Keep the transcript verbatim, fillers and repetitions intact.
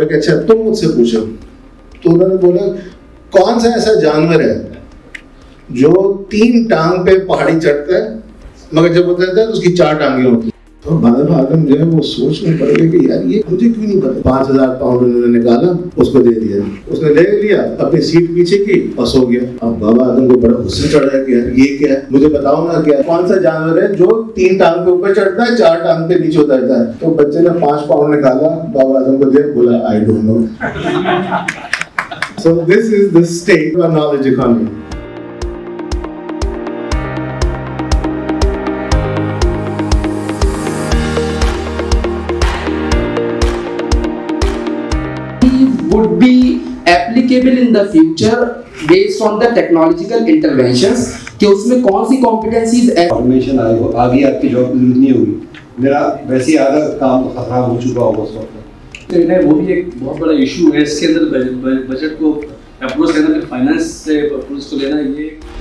बोला कि अच्छा तुम मुझसे पूछो। तो उन्होंने बोला कौन सा ऐसा जानवर है जो तीन टांग पे पहाड़ी चढ़ता है मगर जब उतरता है तो उसकी चार टांगे होती है। तो बाद में आदम जो है वो सोचने पड़ गए कि यार ये मुझे क्यों नहीं पता। पाँच हजार पाउंड उन्होंने निकाला, उसको दे दिया, उसने ले लिया, अपनी सीट पीछे की और सो गया। अब बाबा आदम को बड़ा गुस्सा चढ़ रहा है कि यार ये क्या है, मुझे बताओ ना क्या कौन सा जानवर है जो तीन टांग पे ऊपर चढ़ता है चार टांग पे नीचे उतरता है। तो बच्चे ने पांच पाउंड निकाला, बाबा आदम को दे, बोला I don't know. So this is the state of knowledge economy. would be applicable in the future based on the technological interventions कि उसमें कौन सी competencies ऑटोमेशन आगे आपकी जॉब जरूरत नहीं होगी। मेरा वैसे ही आधा काम खराब हो चुका होगा उस वक्त। तो इन्हें वो भी एक बहुत बड़ा इशू है इसके अंदर बजट को अप्रोच करना, फिर फाइनेंस से अप्रोच को लेना, ये